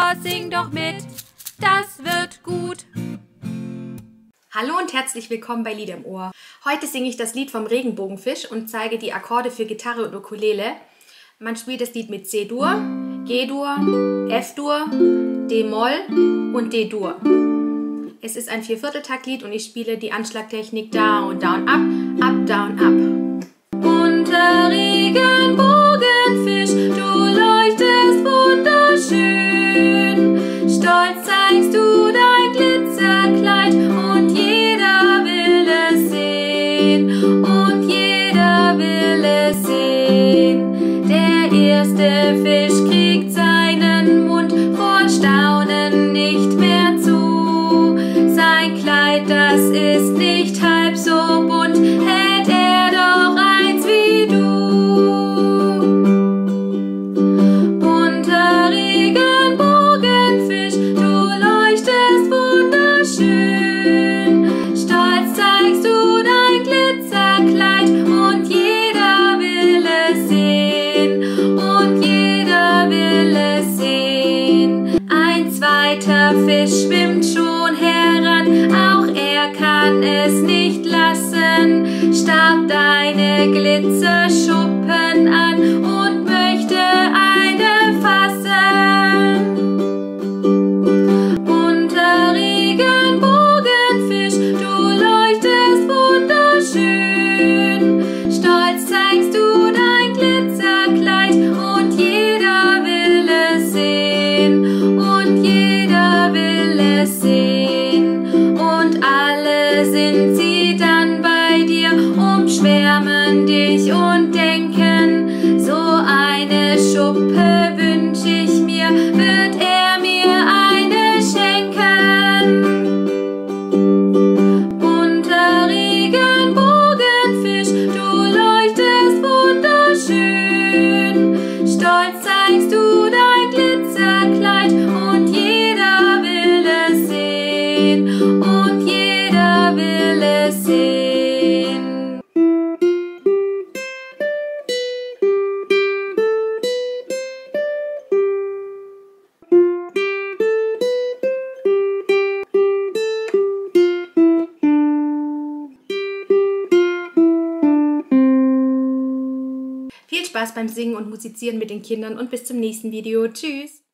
Ohr, sing doch mit, das wird gut. Hallo und herzlich willkommen bei Lieder im Ohr. Heute singe ich das Lied vom Regenbogenfisch und zeige die Akkorde für Gitarre und Ukulele. Man spielt das Lied mit C-Dur, G-Dur, F-Dur, D-Moll und D-Dur. Es ist ein Viervierteltaktlied und ich spiele die Anschlagtechnik Down, Down, Up, Up, Down, Up. Bunter Regenbogenfisch, du leuchtest wunderschön. Stolz zeigst du dein Glitzerkleid und jeder will es sehen. Und jeder will es sehen. Der erste Fisch kriegt seinen Mund vor Staunen nicht mehr zu. Sein Kleid, das ist nicht halb so bunt, hält er doch eins wie du. Bunter Regenbogenfisch, du leuchtest wunderschön. Stolz zeigst du dein Glitzerkleid und jeder will es sehen. Und jeder will es sehen. Ein zweiter Fisch schwimmt schon heran, auch er kann es nicht lassen, starrt deine Glitzerschuppen an und möchte eine fassen. Bunter Regenbogenfisch, du leuchtest wunderschön. Stolz zeigst du dein Glitzerkleid und jeder will es sehen. Und jeder will es sehen. Und alle sind sie dann bei dir, umschwärmen dich und denken, so eine Schuppe wünsch ich mir, wird er mir eine schenken. Bunter Regenbogenfisch, du leuchtest wunderschön. Stolz zeigst du dein Glitzerkleid und jeder will es sehen. Und jeder will es sehen. Viel Spaß beim Singen und Musizieren mit den Kindern und bis zum nächsten Video. Tschüss!